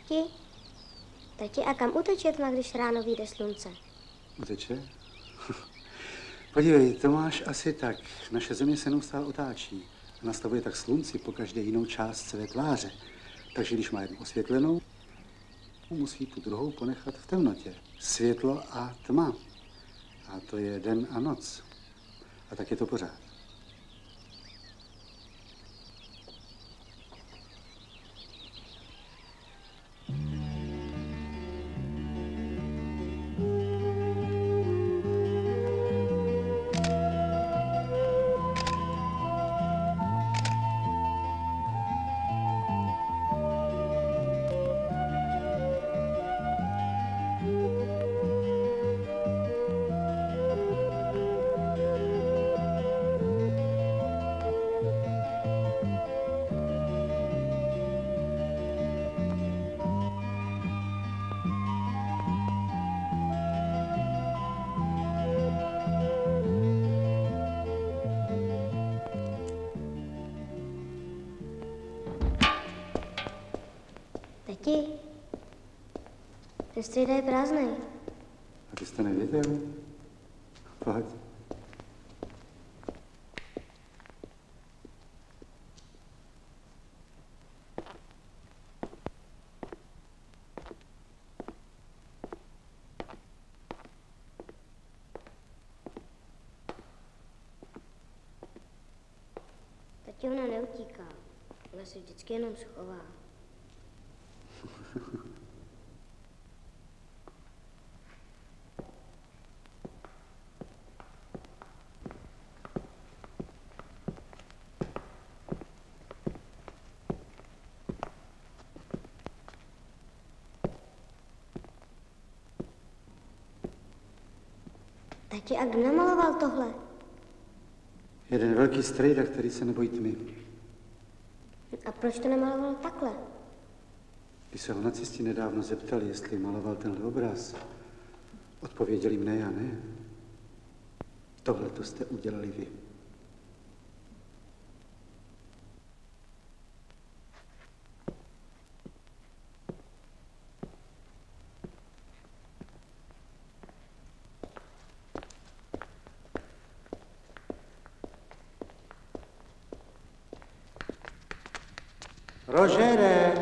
Tati? Tati, a kam uteče tma, když ráno vyjde slunce? Uteče? Podívej, to máš asi tak. Naše země se neustále otáčí a nastavuje tak slunci po každé jinou část své tváře. Takže když má jednu osvětlenou, musí tu druhou ponechat v temnotě. Světlo a tma. A to je den a noc. A tak je to pořád. Tati, ten strýda je prázdnej. A ty jsi to nevěděl? Pojď. Tati, ona neutíká. Ona se vždycky jenom schová. Tati, a kdo namaloval tohle? Jeden velký strejda, který se nebojí tmy. A proč to nemaloval takhle? Když se ho nacisti nedávno zeptali, jestli maloval tenhle obraz, odpověděli mne, já ne. Tohle to jste udělali vy. Rožere!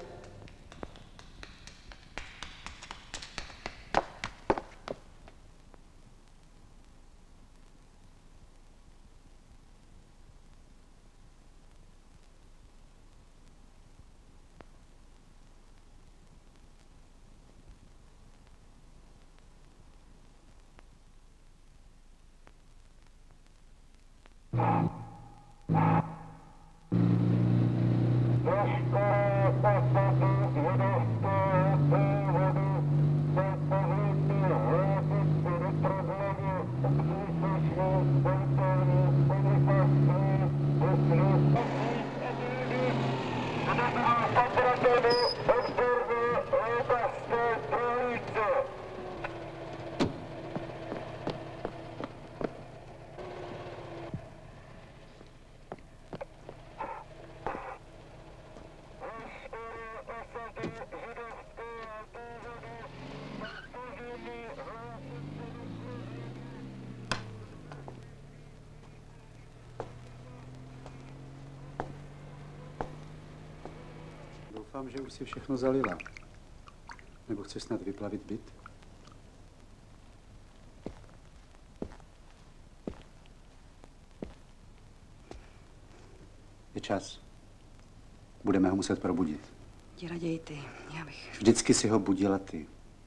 Doufám, že už si všechno zalila. Nebo chceš snad vyplavit byt? Je čas. Budeme ho muset probudit. Ti raději ty, já bych... Vždycky si ho budila ty.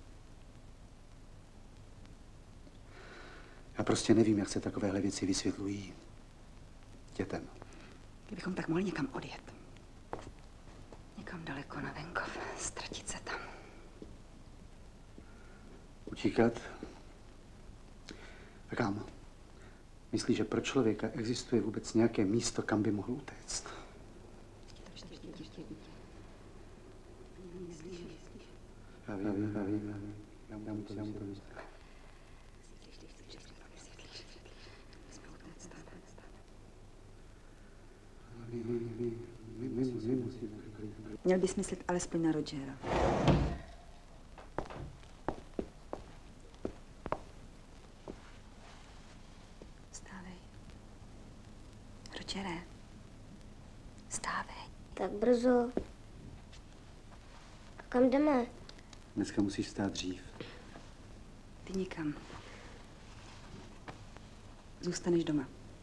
Já prostě nevím, jak se takovéhle věci vysvětlují dětem. Kdybychom tak mohli někam odjet. Někam daleko na venkov, ztratit se tam. Utíkat? A kam? Myslíš, že pro člověka existuje vůbec nějaké místo, kam by mohl utéct? Já vím. Já mu to vysvětlím. My musíme. Měl bys myslet alespoň na Rogera. Vstávej. Rogere. Vstávej. Tak brzo. A kam jdeme? Dneska musíš vstát dřív. Ty nikam. Zůstaneš doma.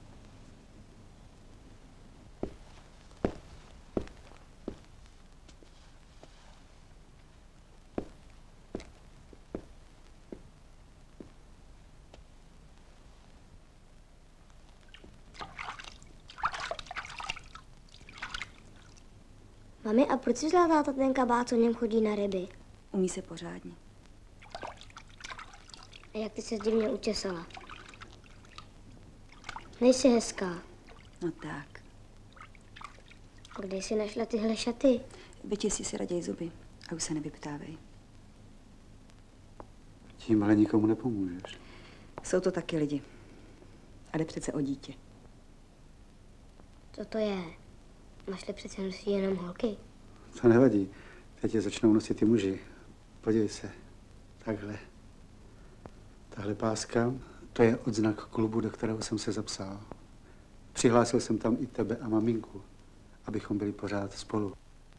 Mami, a proč si vzala táta ten kabát, co v něm chodí na ryby? Umí se pořádně. A jak ty se divně učesala? Nejsi hezká. No tak. A kde jsi našla tyhle šaty? Vyčistí si raději zuby a už se nevyptávej. Tím ale nikomu nepomůžeš. Jsou to taky lidi. A jde přece o dítě. Co to je? Našli přece nosí jenom holky. To nevadí. Teď je začnou nosit i muži. Podívej se. Takhle. Tahle páska, to je odznak klubu, do kterého jsem se zapsal. Přihlásil jsem tam i tebe a maminku, abychom byli pořád spolu.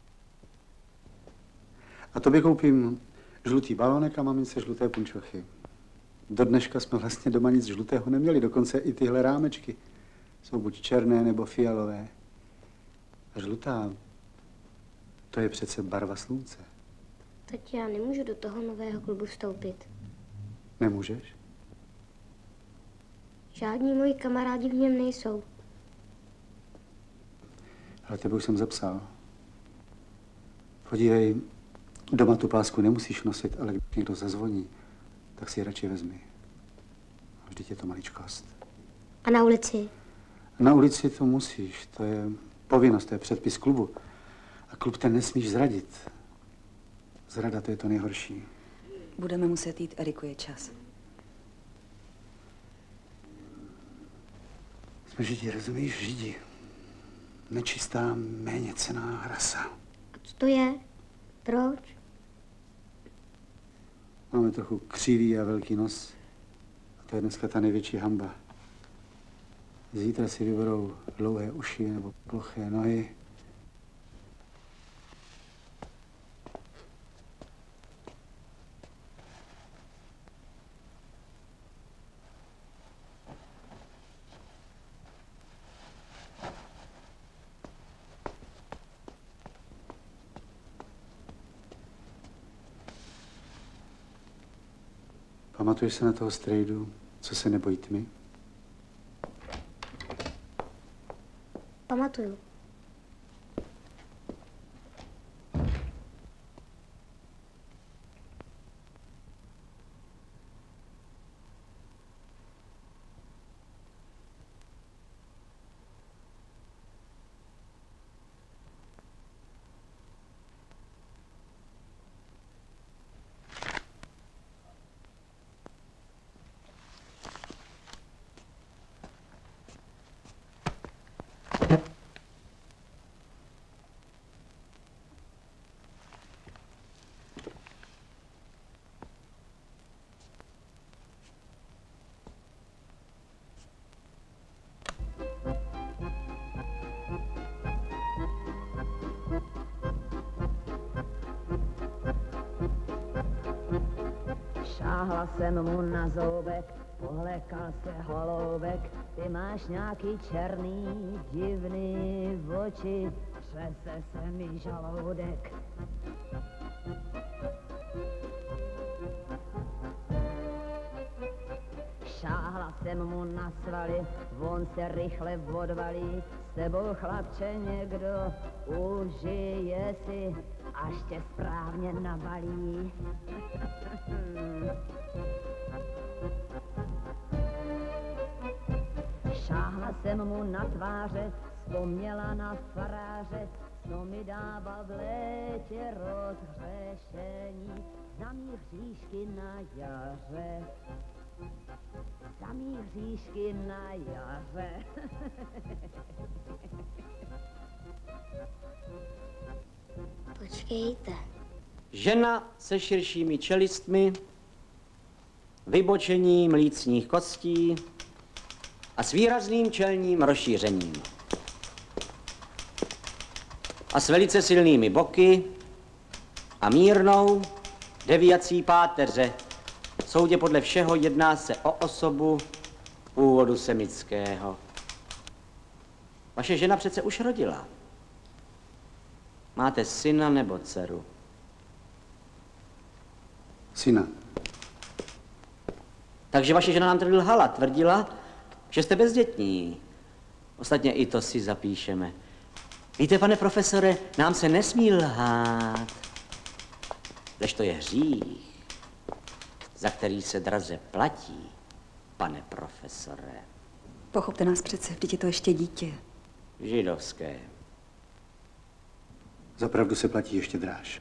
A tobě koupím žlutý balónek a mamince žluté punčochy. Do dneška jsme vlastně doma nic žlutého neměli, dokonce i tyhle rámečky jsou buď černé nebo fialové. A žlutá, to je přece barva slunce. Teď já nemůžu do toho nového klubu vstoupit. Nemůžeš? Žádní moji kamarádi v něm nejsou. Ale tebe už jsem zapsal. Podívej, doma tu pásku nemusíš nosit, ale když někdo zazvoní, tak si ji radši vezmi. Vždyť je to maličkost. A na ulici? Na ulici to musíš, to je povinnost, to je předpis klubu. A klub ten nesmíš zradit. Zrada, to je to nejhorší. Budeme muset jít, Eriku, je čas. Jsme Židi, rozumíš? Židi. Nečistá, méněcenná rasa. A co to je? Proč? Máme trochu křivý a velký nos. A to je dneska ta největší hanba. Zítra si vyberou dlouhé uši nebo ploché nohy. Pamatuješ se na toho strejdu, co se nebojí tmy? Pamatuju. Šáhla jsem mu na zoubek, pohlekal se holoubek, ty máš nějaký černý, divný oči, třese se mi žaludek. Šáhla jsem mu na svaly, on se rychle odvalí, s tebou chlapče někdo užije si, až tě správně nabalí. Šáhla jsem mu na tváře, vzpomněla na faráře, co mi dával v létě rozhřešení, za mý hříšky na jaře. Za mý hříšky na jaře. Počkejte. Žena se širšími čelistmi, vybočením lícních kostí a s výrazným čelním rozšířením. A s velice silnými boky a mírnou deviací páteře. Soudě podle všeho jedná se o osobu původu semického. Vaše žena přece už rodila. Máte syna nebo dceru? Syna. Takže vaše žena nám tady lhala, tvrdila, že jste bezdětní. Ostatně i to si zapíšeme. Víte, pane profesore, nám se nesmí lhát. Lež to je hřích, za který se draze platí, pane profesore. Pochopte nás přece, vždyť je to ještě dítě. Židovské. Za pravdu se platí ještě dráž.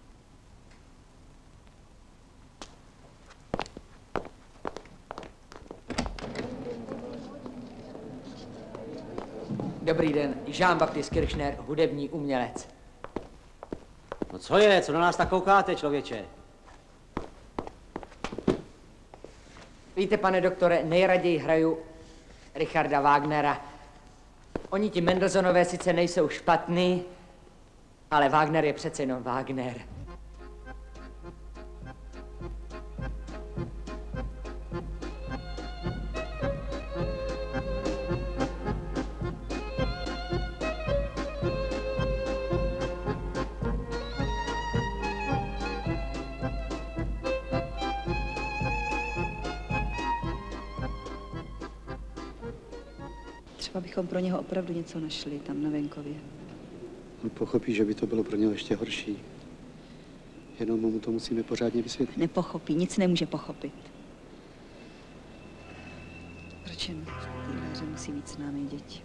Dobrý den, Jean-Baptiste Kirchner, hudební umělec. No co je, co na nás tak koukáte, člověče? Víte, pane doktore, nejraději hraju Richarda Wagnera. Oni ti Mendelssohnové sice nejsou špatný, ale Wagner je přece jenom Wagner. Třeba bychom pro něho opravdu něco našli tam na venkově. On pochopí, že by to bylo pro něho ještě horší. Jenom mu to musíme pořádně vysvětlit. Nepochopí, nic nemůže pochopit. Proč jen v téhle hře musí mít s námi děti?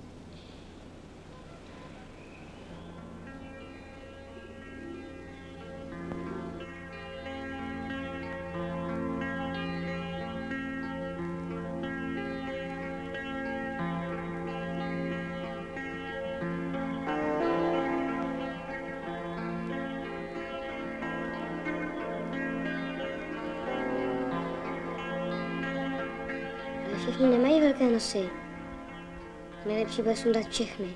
Všichni nemají velké nosy. Nejlepší bude sundat všechny.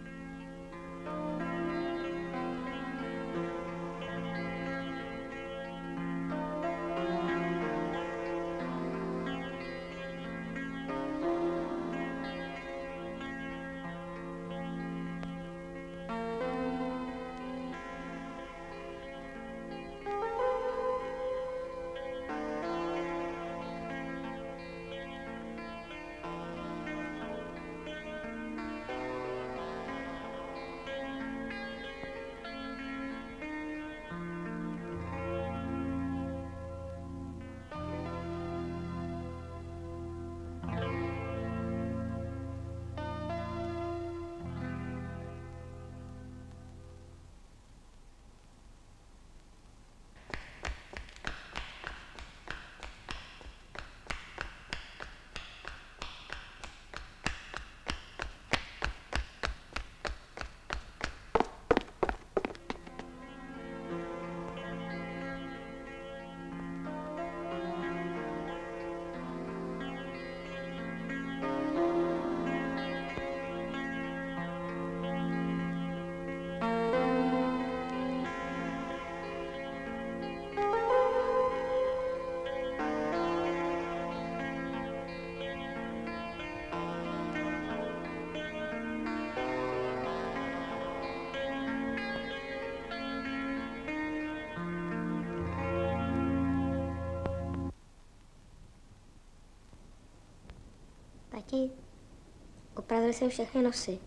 Tati, opravil jsem všechny nosy.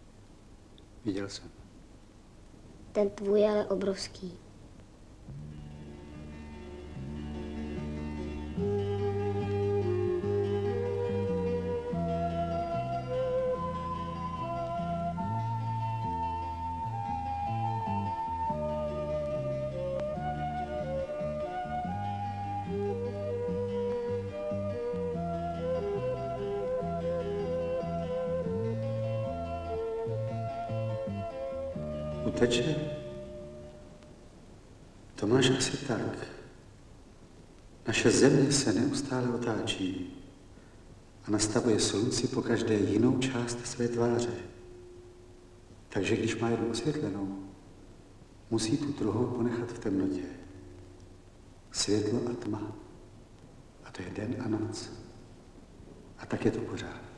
Viděl jsem. Ten tvůj je ale obrovský. Uteče? To máš asi tak. Naše země se neustále otáčí a nastavuje slunci po každé jinou část své tváře. Takže když má jednu osvětlenou, musí tu druhou ponechat v temnotě. Světlo a tma. A to je den a noc. A tak je to pořád.